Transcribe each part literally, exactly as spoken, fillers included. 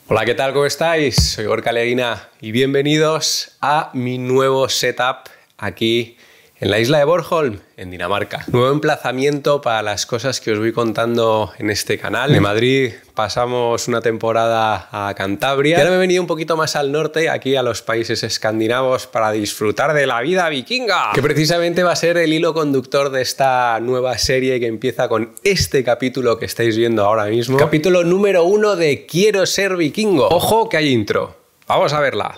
Hola, ¿qué tal? ¿Cómo estáis? Soy Gorka Leguina y bienvenidos a mi nuevo setup aquí en la isla de Bornholm, en Dinamarca. Nuevo emplazamiento para las cosas que os voy contando en este canal. De Madrid pasamos una temporada a Cantabria y ahora me he venido un poquito más al norte, aquí a los países escandinavos, para disfrutar de la vida vikinga, que precisamente va a ser el hilo conductor de esta nueva serie que empieza con este capítulo que estáis viendo ahora mismo. Capítulo número uno de Quiero ser vikingo. Ojo que hay intro. Vamos a verla.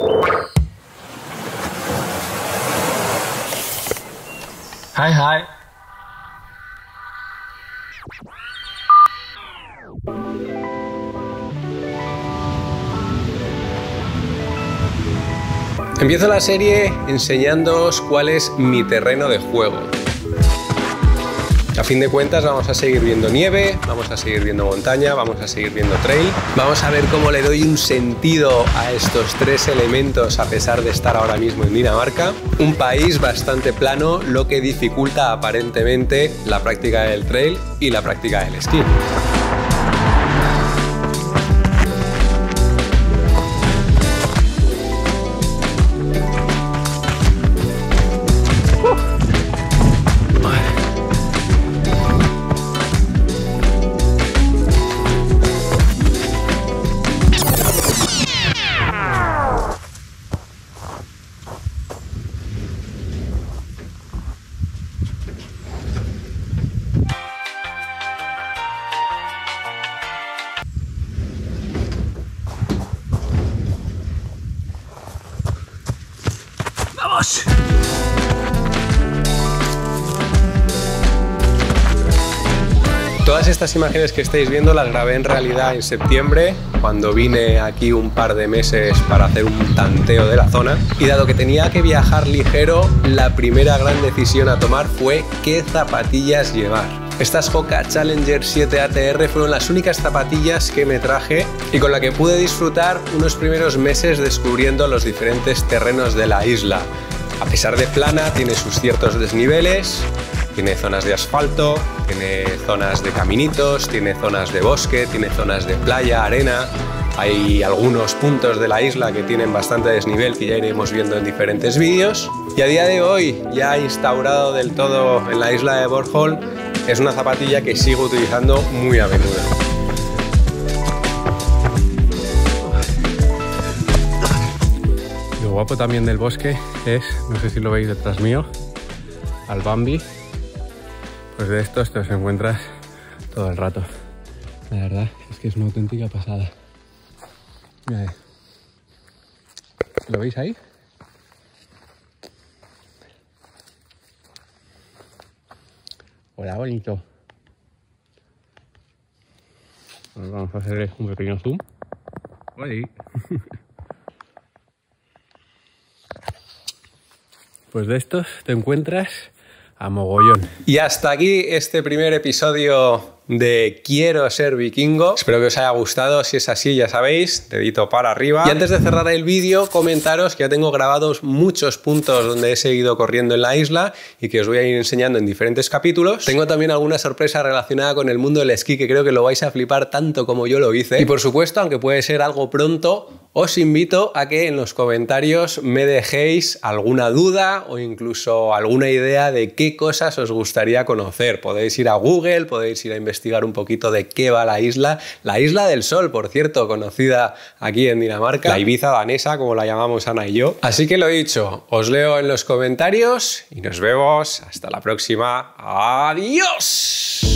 Hej hej. Empiezo la serie enseñándoos cuál es mi terreno de juego. A fin de cuentas vamos a seguir viendo nieve, vamos a seguir viendo montaña, vamos a seguir viendo trail. Vamos a ver cómo le doy un sentido a estos tres elementos a pesar de estar ahora mismo en Dinamarca. Un país bastante plano, lo que dificulta aparentemente la práctica del trail y la práctica del esquí. ¡Vamos! Todas estas imágenes que estáis viendo las grabé en realidad en septiembre, cuando vine aquí un par de meses para hacer un tanteo de la zona. Y dado que tenía que viajar ligero, la primera gran decisión a tomar fue qué zapatillas llevar. Estas Hoka Challenger siete A T R fueron las únicas zapatillas que me traje y con la que pude disfrutar unos primeros meses descubriendo los diferentes terrenos de la isla. A pesar de plana, tiene sus ciertos desniveles, tiene zonas de asfalto, tiene zonas de caminitos, tiene zonas de bosque, tiene zonas de playa, arena. Hay algunos puntos de la isla que tienen bastante desnivel que ya iremos viendo en diferentes vídeos. Y a día de hoy, ya instaurado del todo en la isla de Bornholm, es una zapatilla que sigo utilizando muy a menudo. Lo guapo también del bosque es, no sé si lo veis detrás mío, al Bambi. Pues de estos te los encuentras todo el rato. La verdad es que es una auténtica pasada. Mirad. ¿Lo veis ahí? Hola, bonito. Pues vamos a hacer un pequeño zoom. Ahí. Pues de estos te encuentras a mogollón. Y hasta aquí este primer episodio de Quiero ser vikingo. Espero que os haya gustado. Si es así, ya sabéis, dedito para arriba. Y antes de cerrar el vídeo, comentaros que ya tengo grabados muchos puntos donde he seguido corriendo en la isla y que os voy a ir enseñando en diferentes capítulos. Tengo también alguna sorpresa relacionada con el mundo del esquí que creo que lo vais a flipar tanto como yo lo hice. Y por supuesto, aunque puede ser algo pronto, os invito a que en los comentarios me dejéis alguna duda o incluso alguna idea de qué cosas os gustaría conocer. Podéis ir a Google, podéis ir a investigar un poquito de qué va la isla. La Isla del Sol, por cierto, conocida aquí en Dinamarca. La Ibiza danesa, como la llamamos Ana y yo. Así que lo dicho, os leo en los comentarios y nos vemos hasta la próxima. ¡Adiós!